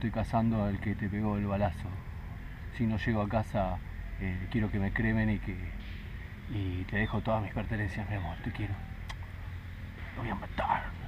estoy cazando al que te pegó el balazo. Si no llego a casa, quiero que me cremen y te dejo todas mis pertenencias, mi amor, te quiero. Lo voy a matar.